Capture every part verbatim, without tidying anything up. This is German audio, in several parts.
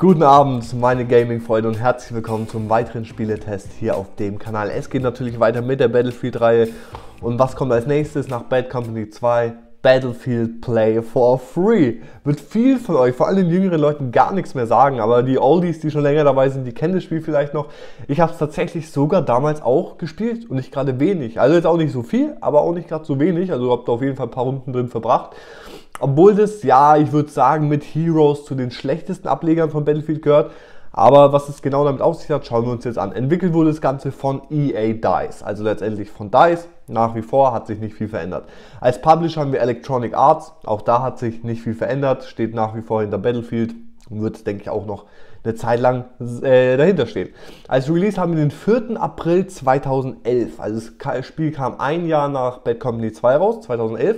Guten Abend, meine Gaming-Freunde, und herzlich willkommen zum weiteren Spieletest hier auf dem Kanal. Es geht natürlich weiter mit der Battlefield-Reihe. Und was kommt als nächstes nach Bad Company zwei? Battlefield Play for Free. Wird viel von euch, vor allem den jüngeren Leuten, gar nichts mehr sagen. Aber die Oldies, die schon länger dabei sind, die kennen das Spiel vielleicht noch. Ich habe es tatsächlich sogar damals auch gespielt und nicht gerade wenig. Also jetzt auch nicht so viel, aber auch nicht gerade so wenig. Also habt ihr auf jeden Fall ein paar Runden drin verbracht. Obwohl das, ja, ich würde sagen, mit Heroes zu den schlechtesten Ablegern von Battlefield gehört. Aber was es genau damit auf sich hat, schauen wir uns jetzt an. Entwickelt wurde das Ganze von E A DICE, also letztendlich von DICE. Nach wie vor hat sich nicht viel verändert. Als Publisher haben wir Electronic Arts, auch da hat sich nicht viel verändert, steht nach wie vor hinter Battlefield und wird, denke ich, auch noch eine Zeit lang äh, dahinter stehen. Als Release haben wir den vierten April zweitausendelf, also das Spiel kam ein Jahr nach Bad Company zwei raus, zweitausendelf.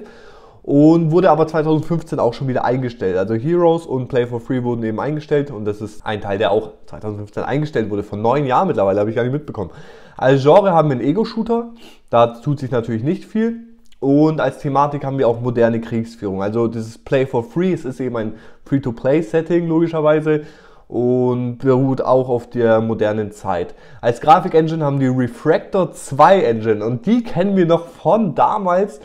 Und wurde aber zweitausendfünfzehn auch schon wieder eingestellt. Also Heroes und Play for Free wurden eben eingestellt. Und das ist ein Teil, der auch zweitausendfünfzehn eingestellt wurde. Von neun Jahren mittlerweile, habe ich gar nicht mitbekommen. Als Genre haben wir einen Ego-Shooter. Da tut sich natürlich nicht viel. Und als Thematik haben wir auch moderne Kriegsführung. Also dieses Play for Free, es ist eben ein Free-to-Play-Setting logischerweise. Und beruht auch auf der modernen Zeit. Als Grafik-Engine haben wir Refractor zwei Engine. Und die kennen wir noch von damals.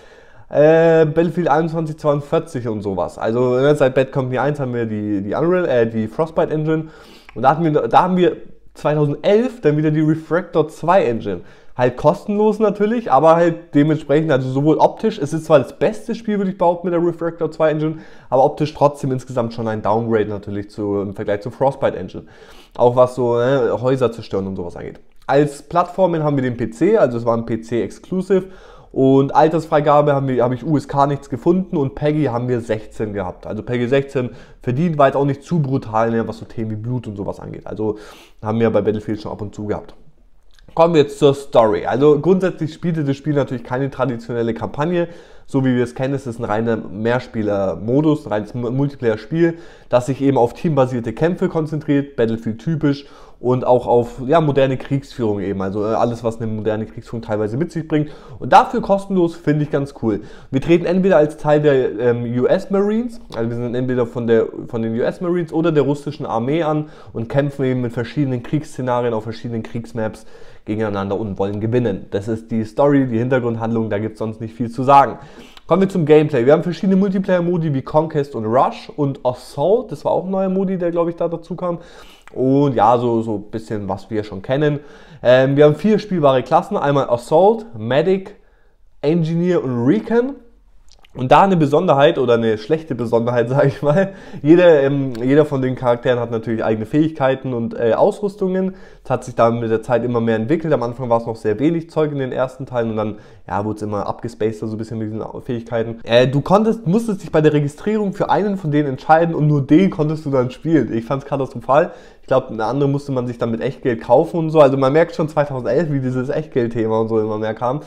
Äh, Battlefield einundzwanzig zweiundvierzig und sowas. Also ne, seit Bad Company eins haben wir die, die Unreal, äh, die Frostbite Engine. Und da, hatten wir, da haben wir zweitausendelf dann wieder die Refractor zwei Engine. Halt kostenlos natürlich, aber halt dementsprechend, also sowohl optisch, es ist zwar das beste Spiel, würde ich behaupten, mit der Refractor zwei Engine, aber optisch trotzdem insgesamt schon ein Downgrade natürlich zu, im Vergleich zur Frostbite Engine. Auch was so ne, Häuser zerstören und sowas angeht. Als Plattformen haben wir den P C, also es war ein P C-Exclusive. Und Altersfreigabe habe hab ich U S K nichts gefunden und PEGI haben wir sechzehn gehabt. Also PEGI sechzehn verdient, war jetzt auch nicht zu brutal, ne, was so Themen wie Blut und sowas angeht. Also haben wir bei Battlefield schon ab und zu gehabt. Kommen wir jetzt zur Story. Also grundsätzlich spielte das Spiel natürlich keine traditionelle Kampagne. So wie wir es kennen, ist es ein reiner Mehrspieler-Modus, ein reines Multiplayer-Spiel, das sich eben auf teambasierte Kämpfe konzentriert, Battlefield-typisch, und auch auf ja, moderne Kriegsführung eben, also alles, was eine moderne Kriegsführung teilweise mit sich bringt. Und dafür kostenlos, finde ich ganz cool. Wir treten entweder als Teil der ähm, U S Marines, also wir sind entweder von, der, von den U S Marines oder der russischen Armee an und kämpfen eben mit verschiedenen Kriegsszenarien auf verschiedenen Kriegsmaps gegeneinander und wollen gewinnen. Das ist die Story, die Hintergrundhandlung, da gibt es sonst nicht viel zu sagen. Kommen wir zum Gameplay. Wir haben verschiedene Multiplayer-Modi wie Conquest und Rush und Assault. Das war auch ein neuer Modi, der, glaube ich, da dazu kam. Und ja, so, so ein bisschen, was wir schon kennen. Ähm, wir haben vier spielbare Klassen. Einmal Assault, Medic, Engineer und Recon. Und da eine Besonderheit oder eine schlechte Besonderheit, sage ich mal. Jeder, ähm, jeder von den Charakteren hat natürlich eigene Fähigkeiten und äh, Ausrüstungen. Das hat sich dann mit der Zeit immer mehr entwickelt. Am Anfang war es noch sehr wenig Zeug in den ersten Teilen und dann ja, wurde es immer abgespaced, so ein bisschen mit diesen Fähigkeiten. Äh, du konntest, musstest dich bei der Registrierung für einen von denen entscheiden und nur den konntest du dann spielen. Ich fand es katastrophal. Ich glaube, eine andere musste man sich dann mit Echtgeld kaufen und so. Also man merkt schon zweitausendelf, wie dieses Echtgeld-Thema und so immer mehr kam.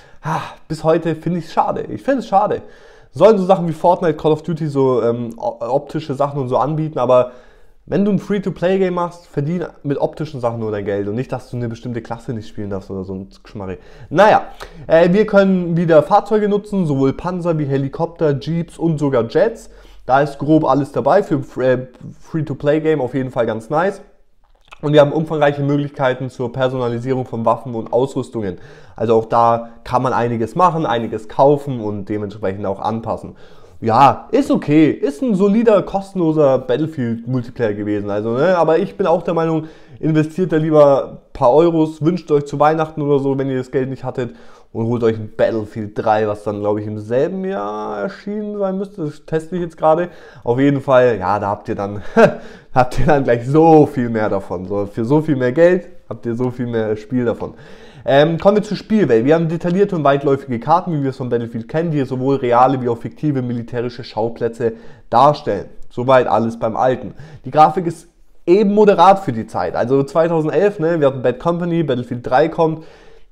Bis heute finde ich es schade. Ich finde es schade. Sollen so Sachen wie Fortnite, Call of Duty so ähm, optische Sachen und so anbieten, aber wenn du ein Free-to-Play-Game machst, verdien mit optischen Sachen nur dein Geld und nicht, dass du eine bestimmte Klasse nicht spielen darfst oder so ein Geschmarre. Naja, äh, wir können wieder Fahrzeuge nutzen, sowohl Panzer wie Helikopter, Jeeps und sogar Jets. Da ist grob alles dabei, für äh, Free-to-Play-Game auf jeden Fall ganz nice. Und wir haben umfangreiche Möglichkeiten zur Personalisierung von Waffen und Ausrüstungen. Also auch da kann man einiges machen, einiges kaufen und dementsprechend auch anpassen. Ja, ist okay, ist ein solider, kostenloser Battlefield-Multiplayer gewesen. Also, ne? Aber ich bin auch der Meinung, investiert da lieber ein paar Euros, wünscht euch zu Weihnachten oder so, wenn ihr das Geld nicht hattet, und holt euch ein Battlefield drei, was dann, glaube ich, im selben Jahr erschienen sein müsste. Das teste ich jetzt gerade. Auf jeden Fall, ja, da habt ihr dann, habt ihr dann gleich so viel mehr davon. So, für so viel mehr Geld habt ihr so viel mehr Spiel davon. Ähm, kommen wir zur Spielwelt. Wir haben detaillierte und weitläufige Karten, wie wir es von Battlefield kennen, die sowohl reale wie auch fiktive militärische Schauplätze darstellen. Soweit alles beim Alten. Die Grafik ist eben moderat für die Zeit. Also zweitausendelf, ne, wir hatten Bad Company, Battlefield drei kommt.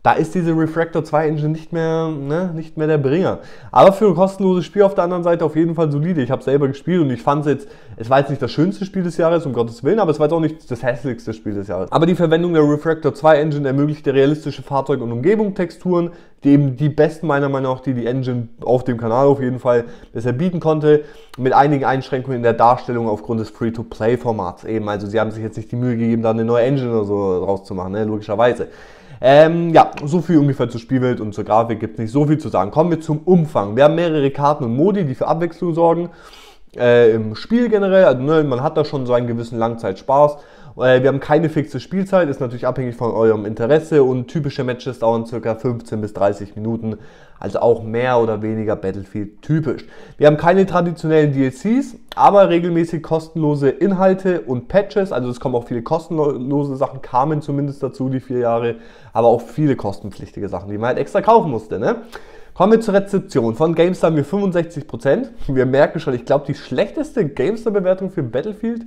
da ist diese Refractor zwei Engine nicht mehr, ne, nicht mehr der Bringer. Aber für ein kostenloses Spiel auf der anderen Seite auf jeden Fall solide. Ich habe selber gespielt und ich fand es jetzt, es war jetzt nicht das schönste Spiel des Jahres, um Gottes Willen, aber es war jetzt auch nicht das hässlichste Spiel des Jahres. Aber die Verwendung der Refractor zwei Engine ermöglicht realistische Fahrzeug- und Umgebungstexturen, die eben die besten meiner Meinung nach, die die Engine auf dem Kanal auf jeden Fall bisher bieten konnte, mit einigen Einschränkungen in der Darstellung aufgrund des Free-to-Play-Formats eben. Also sie haben sich jetzt nicht die Mühe gegeben, da eine neue Engine oder so rauszumachen, ne, logischerweise. Ähm, ja, so viel ungefähr zur Spielwelt und zur Grafik gibt es nicht so viel zu sagen. Kommen wir zum Umfang. Wir haben mehrere Karten und Modi, die für Abwechslung sorgen. Äh, Im Spiel generell, also ne, man hat da schon so einen gewissen Langzeitspaß. Äh, wir haben keine fixe Spielzeit, ist natürlich abhängig von eurem Interesse und typische Matches dauern ca. fünfzehn bis dreißig Minuten, also auch mehr oder weniger Battlefield typisch. Wir haben keine traditionellen D L Cs, aber regelmäßig kostenlose Inhalte und Patches, also es kommen auch viele kostenlose Sachen, kamen zumindest dazu die vier Jahre, aber auch viele kostenpflichtige Sachen, die man halt extra kaufen musste, ne? Kommen wir zur Rezeption. Von GameStar haben wir fünfundsechzig Prozent. Wir merken schon, ich glaube, die schlechteste GameStar-Bewertung für Battlefield.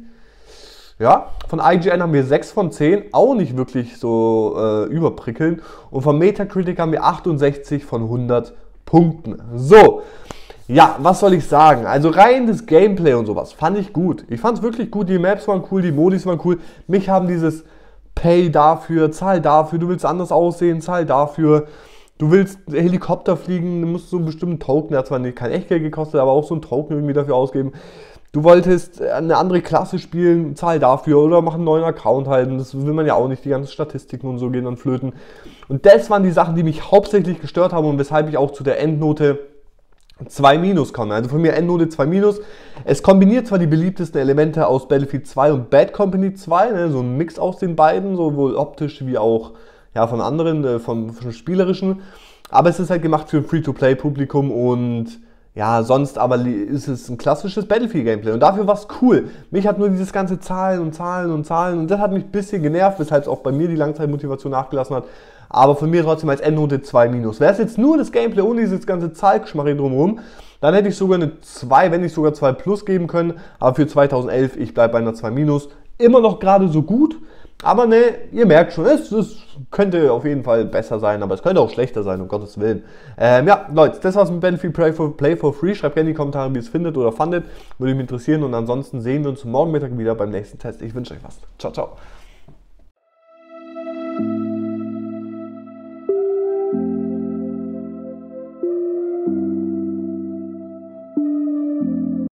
Ja, von I G N haben wir sechs von zehn, auch nicht wirklich so äh, überprickelnd. Und von Metacritic haben wir achtundsechzig von hundert Punkten. So, ja, was soll ich sagen? Also rein das Gameplay und sowas fand ich gut. Ich fand es wirklich gut, die Maps waren cool, die Modis waren cool. Mich haben dieses Pay dafür, zahl dafür, du willst anders aussehen, zahl dafür. Du willst Helikopter fliegen, du musst so einen bestimmten Token, der hat zwar nicht kein Echtgeld gekostet, aber auch so einen Token irgendwie dafür ausgeben. Du wolltest eine andere Klasse spielen, zahl dafür oder mach einen neuen Account halten. Das will man ja auch nicht, die ganzen Statistiken und so gehen dann flöten. Und das waren die Sachen, die mich hauptsächlich gestört haben und weshalb ich auch zu der Endnote zwei minus komme. Also von mir Endnote zwei minus. Es kombiniert zwar die beliebtesten Elemente aus Battlefield zwei und Bad Company zwei, ne, so ein Mix aus den beiden, sowohl optisch wie auch ja, von anderen, äh, vom, vom spielerischen, aber es ist halt gemacht für ein Free-to-Play-Publikum und ja, sonst aber ist es ein klassisches Battlefield-Gameplay und dafür war es cool. Mich hat nur dieses ganze Zahlen und Zahlen und Zahlen und das hat mich ein bisschen genervt, weshalb es auch bei mir die Langzeitmotivation nachgelassen hat, aber von mir trotzdem als Endnote zwei minus. Wäre es jetzt nur das Gameplay ohne dieses ganze Zahlgeschmarre drumherum, dann hätte ich sogar eine zwei, wenn nicht sogar zwei plus geben können, aber für zweitausendelf, ich bleibe bei einer zwei minus, immer noch gerade so gut. Aber ne, ihr merkt schon, es, es könnte auf jeden Fall besser sein, aber es könnte auch schlechter sein, um Gottes Willen. Ähm, ja, Leute, das war's mit Battlefield Play for, Play for Free. Schreibt gerne in die Kommentare, wie ihr es findet oder fandet. Würde mich interessieren und ansonsten sehen wir uns morgen Mittag wieder beim nächsten Test. Ich wünsche euch was. Ciao, ciao.